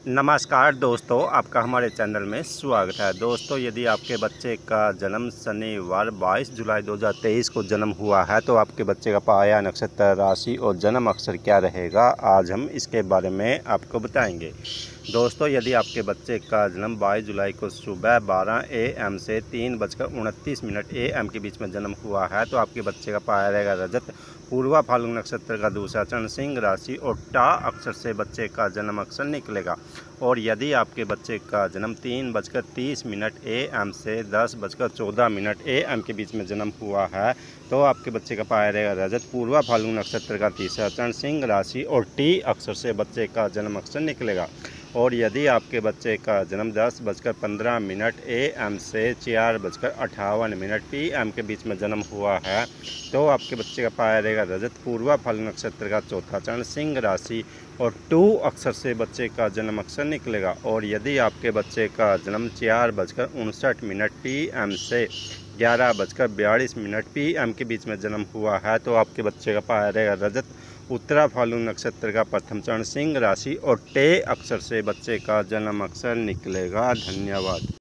नमस्कार दोस्तों, आपका हमारे चैनल में स्वागत है। दोस्तों, यदि आपके बच्चे का जन्म शनिवार 22 जुलाई 2023 को जन्म हुआ है तो आपके बच्चे का पाया, नक्षत्र, राशि और जन्म अक्षर क्या रहेगा, आज हम इसके बारे में आपको बताएंगे। दोस्तों, यदि आपके बच्चे का जन्म 22 जुलाई को सुबह 12 AM से 3:29 AM के बीच में जन्म हुआ है तो आपके बच्चे का पाया रहेगा रजत, पूर्वा फाल्गुन नक्षत्र का दूसरा चरण, सिंह राशि और टा अक्षर से बच्चे का जन्म अक्षर निकलेगा। और यदि आपके बच्चे का जन्म 3:30 AM से 10:14 AM के बीच में जन्म हुआ है तो आपके बच्चे का पाया रहेगा रजत, पूर्वा फाल्गुन नक्षत्र का तीसरा चरण, सिंह राशि और टी अक्षर से बच्चे का जन्म अक्षर निकलेगा। और यदि आपके बच्चे का जन्म 10:15 AM से 4:58 PM के बीच में जन्म हुआ है तो आपके बच्चे का पाया रहेगा रजत, पूर्वा फाल्गुन नक्षत्र का चौथा चरण, सिंह राशि और टू अक्षर से बच्चे का जन्म अक्षर निकलेगा। और यदि आपके बच्चे का जन्म 4:59 PM से 11:42 PM के बीच में जन्म हुआ है तो आपके बच्चे का पाया रहेगा रजत, उत्तरा फाल्गुन नक्षत्र का प्रथम चरण, सिंह राशि और टे अक्षर से बच्चे का जन्म अक्षर निकलेगा। धन्यवाद।